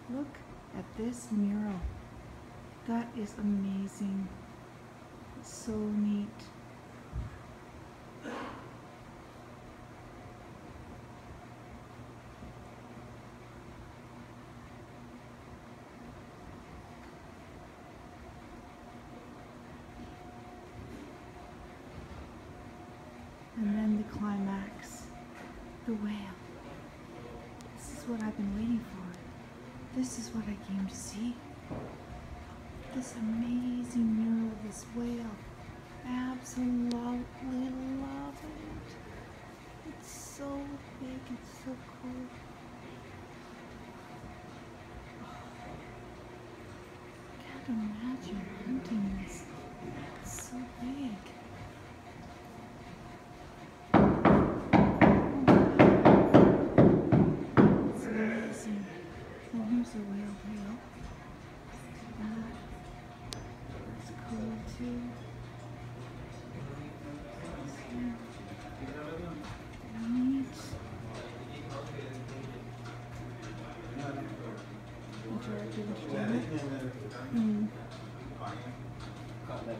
Look at this mural. That is amazing. It's so neat. And then the climax, the whale. This is what I've been waiting for. This is what I came to see. This amazing mural of this whale. Absolutely love it. It's so big, it's so cool. I can't imagine hunting this. It's so big. It's amazing. And here's a whale tail. That's cool too. Neat. Interactive entertainment.